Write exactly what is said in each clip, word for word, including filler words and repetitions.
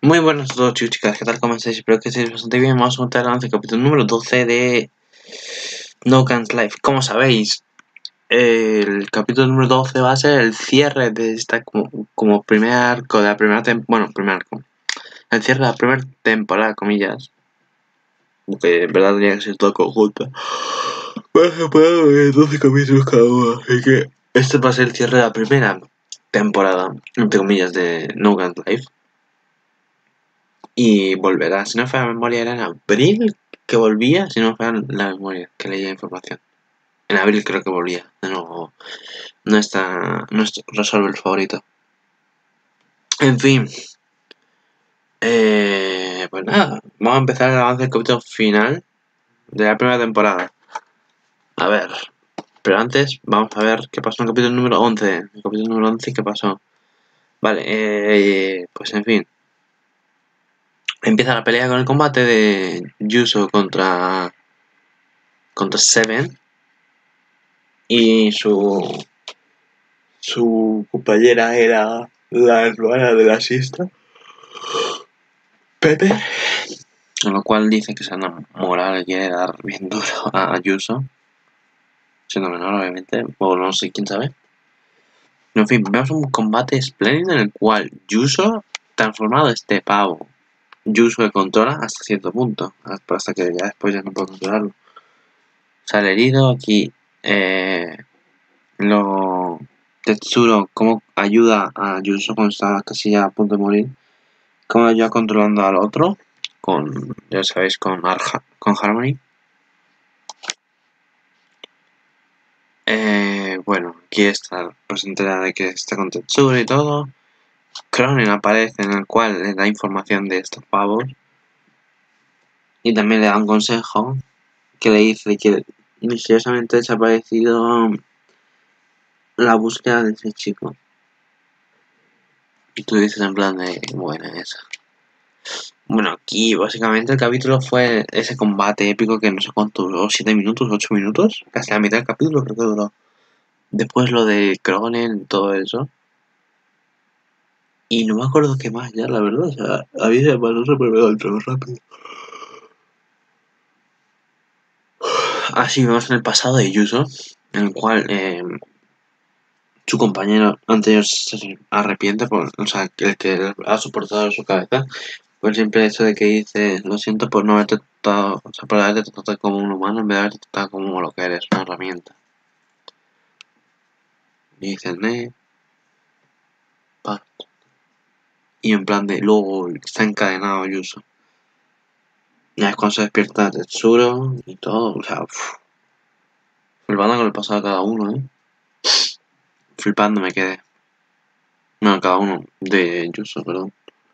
Muy buenas a todos, chicos, chicas, ¿qué tal? ¿Cómo estáis? Espero que estéis bastante bien. Vamos a contar el capítulo número doce de No Guns Life. Como sabéis, el capítulo número doce va a ser el cierre de esta como, como primer arco de la primera temporada. Bueno, primer arco. El cierre de la primera temporada, comillas. Porque en verdad tenía que ser todo conjunto. Va a ser doce capítulos cada uno. Así que este va a ser el cierre de la primera temporada, entre comillas, de No Guns Life. Y volverá. Si no fue la memoria, era en abril que volvía. Si no fue la memoria que leía información. En abril creo que volvía. De nuevo, no está. No es Resolver favorito. En fin. Eh, pues nada. Vamos a empezar el avance del capítulo final de la primera temporada. A ver. Pero antes, vamos a ver qué pasó en el capítulo número once. El capítulo número once, ¿qué pasó? Vale, eh, pues en fin. Empieza la pelea con el combate de Yuso contra. contra Seven. Y su. Su compañera era la hermana del asista, Pepe. Con lo cual dice que se enamora, le quiere dar bien duro a Yuso. Siendo menor, obviamente, o no sé, quién sabe. En fin, vemos un combate espléndido en el cual Yuso transformado este pavo. Yuso le controla hasta cierto punto, hasta que ya después ya no puede controlarlo. Sale herido aquí. Eh, lo Tetsuro, cómo ayuda a Yuso cuando está casi ya a punto de morir. Cómo ayuda controlando al otro. Con, ya sabéis, con, Arja, con Harmony. Eh, bueno, aquí está, pues entera de que está con Tetsuro y todo. Cronen aparece, en el cual le da información de estos pavos. Y también le da un consejo que le dice que misteriosamente ha desaparecido la búsqueda de ese chico. Y tú dices en plan de, buena esa. Bueno, aquí básicamente el capítulo fue ese combate épico que no sé cuánto duró, siete minutos, ocho minutos, casi la mitad del capítulo creo que duró. Después lo de Cronen, todo eso. Y no me acuerdo qué más ya, la verdad. O sea, a mí se me pasó súper rápido. Así vemos en el pasado de Yuso, en el cual eh, su compañero anterior se arrepiente por, o sea, el que ha soportado su cabeza, por el simple hecho de que dice, lo siento por no haberte tratado, o sea, por haberte tratado como un humano en vez de haberte tratado como lo que eres, una herramienta. Y dice, ne, pa. Y en plan de, luego está encadenado Yuso. Ya es cuando se despierta Tetsuro y todo, o sea, uff. Flipando con el pasado de cada uno, eh. Flipando me quedé. Bueno, cada uno de Yuso, perdón.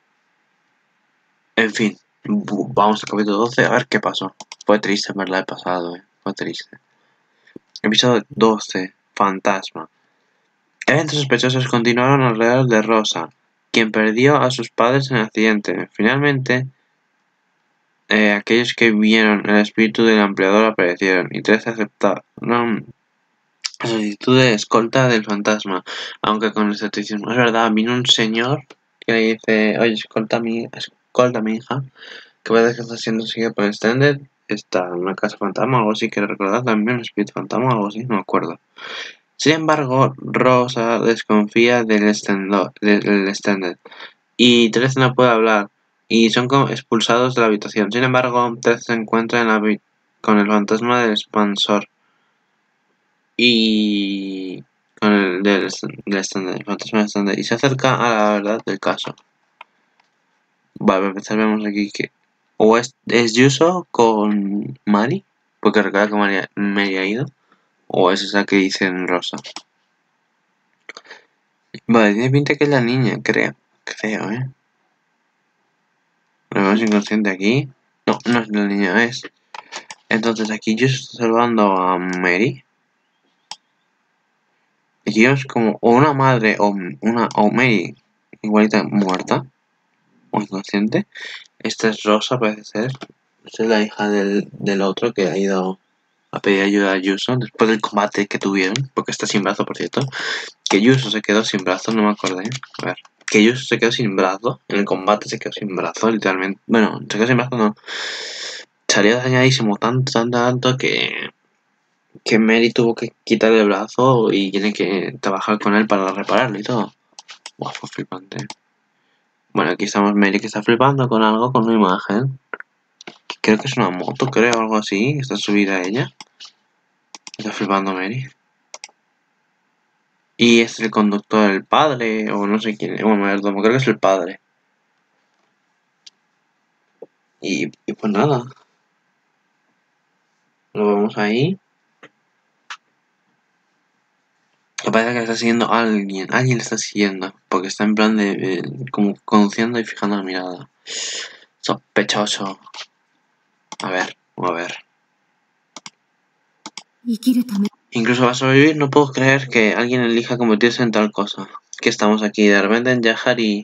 En fin, vamos al capítulo doce a ver qué pasó. Fue triste verla el pasado, eh. Fue triste. Episodio doce. Fantasma. Eventos sospechosos continuaron alrededor de Rosa, quien perdió a sus padres en el accidente. Finalmente, eh, aquellos que vieron el espíritu del empleador aparecieron y tres aceptaron la solicitud de escolta del fantasma, aunque con escepticismo. Es verdad, vino un señor que le dice, oye, escolta a mi, escolta a mi hija, que parece que está siendo seguida por Extended, está en una casa fantasma o algo así, que recordar también un espíritu fantasma o algo así, no me acuerdo. Sin embargo, Rosa desconfía del Extended, del Extended y Trece no puede hablar y son expulsados de la habitación. Sin embargo, Trece se encuentra en la con el fantasma del expansor y con el del, del Extended, el fantasma del Extended, y se acerca a la verdad del caso. Vale, para empezar vemos aquí que o es, es Yuso con Mari, porque recuerda que Mari, Mari ha ido, o es esa que dicen Rosa. Vale, tiene pinta que es la niña, creo. Creo, ¿eh? Lo vemos inconsciente aquí. No, no es la niña, es. Entonces aquí Yuso está salvando a Mary. Aquí vemos como o una madre o una o Mary igualita muerta o inconsciente. Esta es Rosa, parece ser. Esta es la hija del, del otro que ha ido a pedir ayuda a Yuso después del combate que tuvieron, porque está sin brazo, por cierto. Que Yuso se quedó sin brazo, no me acordé. A ver. que Yuso se quedó sin brazo. En el combate se quedó sin brazo, literalmente. Bueno, se quedó sin brazo, no. Salió dañadísimo tanto, tanto, tanto que... Que Mary tuvo que quitarle el brazo y tiene que trabajar con él para repararlo y todo. Buah, fue flipante. Bueno, aquí estamos Mary que está flipando con algo, con una imagen. Creo que es una moto, creo, algo así. Está subida a ella. Está flipando Mary. Y es el conductor, el padre, o no sé quién, bueno, mayordomo, creo que es el padre. Y, y pues nada. Lo vemos ahí. Me parece que le está siguiendo a alguien. Alguien le está siguiendo. Porque está en plan de, eh, como conduciendo y fijando la mirada. Sospechoso. A ver, vamos a ver. Incluso va a sobrevivir, no puedo creer que alguien elija convertirse en tal cosa. Que estamos aquí de repente en Yahari.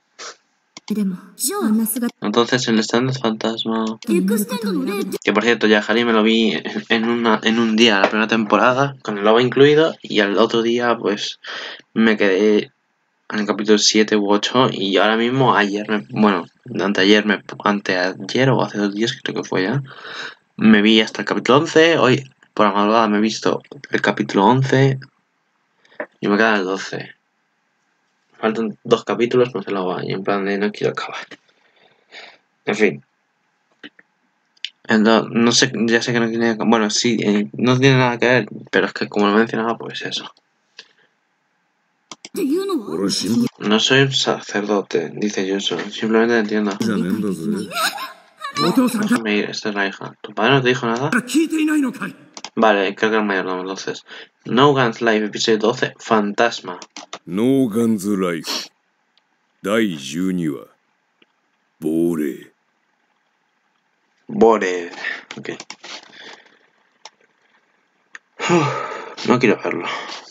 Entonces el stand es fantasma. Que por cierto, Yahari me lo vi en, una, en un día, la primera temporada, con el O V A incluido, y al otro día pues me quedé en el capítulo siete u ocho y ahora mismo ayer, me, bueno, anteayer, me, anteayer o hace dos días creo que fue ya, me vi hasta el capítulo once, hoy por la madrugada me he visto el capítulo once y me quedan el doce. Faltan dos capítulos, no se lo va, y en plan de no quiero acabar. En fin. Entonces, no sé, ya sé que no tiene... Bueno, sí, eh, no tiene nada que ver, pero es que como lo mencionaba, pues eso. No soy un sacerdote, dice Yuso. Simplemente entiendo. Déjame ir, esta es la hija. ¿Tu padre no te dijo nada? Vale, creo que era el mayordomo, entonces. No Guns Live, episodio doce, Fantasma. No Guns Life だいじゅうにわ 亡霊 Bore. Ok. No quiero verlo.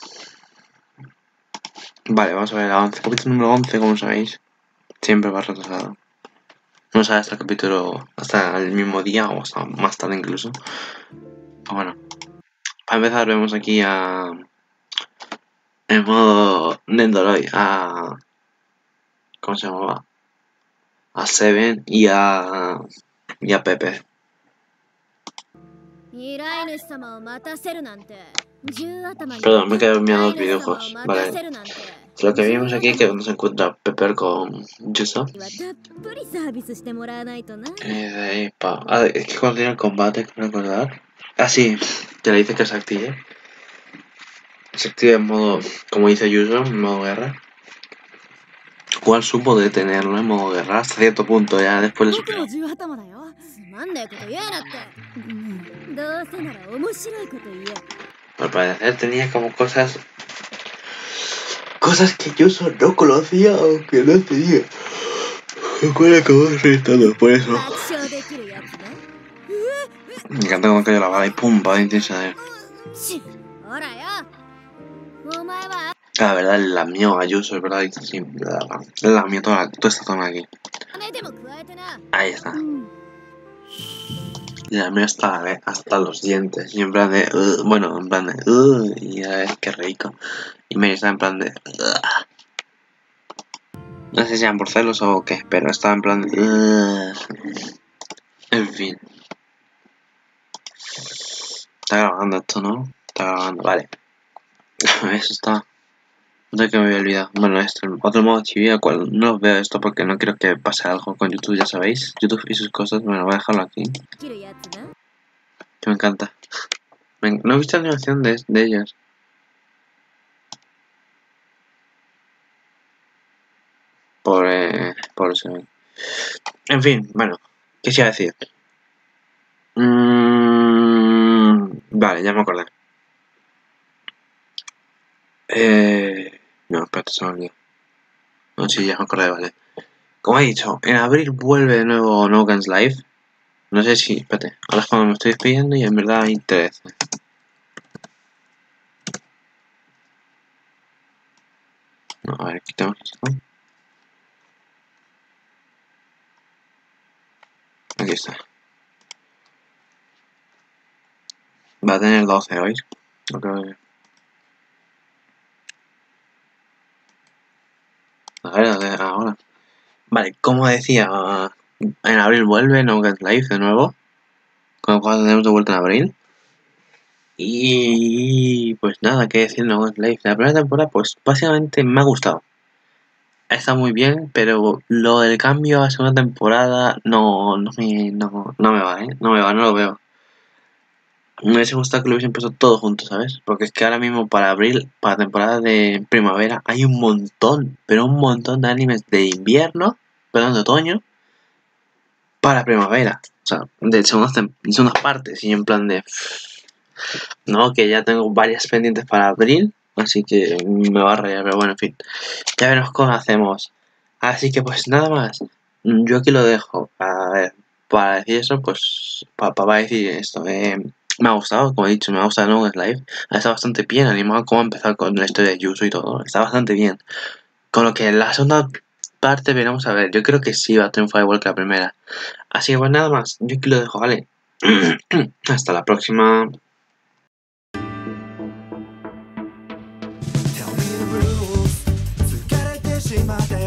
Vale, vamos a ver el once. Capítulo número once, como sabéis. Siempre va retrasado. No sale hasta el capítulo, hasta el mismo día o hasta más tarde incluso. Pero bueno. Para empezar vemos aquí a... En modo Nendoroid a... ¿Cómo se llamaba? A Seven y a... Y a Pepe. Perdón, me quedé mirando los videojuegos. Vale. Lo que vimos aquí es que cuando se encuentra Pepper con Yuso. Eh, de ahí, pa... ah, es que cuando tiene el combate, creo recordar. Ah, sí, te le dice que se active. Se activa en modo, como dice Yuso, en modo guerra. ¿Cuál supo detenerlo en modo guerra hasta cierto punto? Ya después le superó. Al parecer tenía como cosas... Cosas que Yuso no conocía o que no tenía. Me acuerdo que acabó reventando por eso. Me encanta cuando cayó la bala y pum, va a intensa de él. La verdad, la mío a Yuso, es verdad, sí, la mío toda, toda esta zona aquí. Ahí está. La mío hasta, hasta los dientes. Y en plan de, uh, bueno, en plan de, uh, y a ver qué rico. Y me está en plan de, uh. No sé si sean por celos o qué, pero estaba en plan de, uh. En fin. Está grabando esto, ¿no? Está grabando, vale. Eso está. No sé que me había olvidado. Bueno, este otro modo chivía, cual no veo esto porque no quiero que pase algo con YouTube, ya sabéis. YouTube y sus cosas, bueno, voy a dejarlo aquí. Que me encanta. Me, no he visto la animación de, de ellos. Por, eh, por eso. En fin, bueno, ¿qué se iba a decir? Mm, vale, ya me acordé. Eh, no, espérate, se me olvidó. No, sí, ya me acordé, vale. Como he dicho, en abril vuelve de nuevo No Guns Live. No sé si, espérate, ahora es cuando me estoy despidiendo y en verdad hay trece. No, a ver, quitamos esto. Aquí está. Va a tener doce hoy. No creo que... A ver, de ahora. Vale, como decía, en abril vuelve No Get Life de nuevo. Con lo cual tenemos de vuelta en abril. Y pues nada, que decir No Get Life. La primera temporada, pues básicamente me ha gustado. Está muy bien, pero lo del cambio a segunda temporada no, no, me, no, no me va, ¿eh? No me va, no lo veo. Me hubiese gustado que lo hubiesen puesto todo junto, ¿sabes? Porque es que ahora mismo para abril, para temporada de primavera, hay un montón, pero un montón de animes de invierno, perdón, de otoño, para primavera. O sea, de segundas, de segundas partes, y en plan de... No, que ya tengo varias pendientes para abril, así que me va a rayar, pero bueno, en fin. Ya veremos cómo hacemos. Así que pues nada más. Yo aquí lo dejo. A ver, para decir eso, pues para, para decir esto. Eh, me ha gustado, como he dicho, me ha gustado No Get Life. Ha estado bastante bien animado cómo empezar con la historia de Yuzu y todo. Está bastante bien. Con lo que la segunda parte veremos a ver. Yo creo que sí va a triunfar igual que la primera. Así que pues nada más. Yo aquí lo dejo, ¿vale? Hasta la próxima. Tell me the rules 疲れてしまって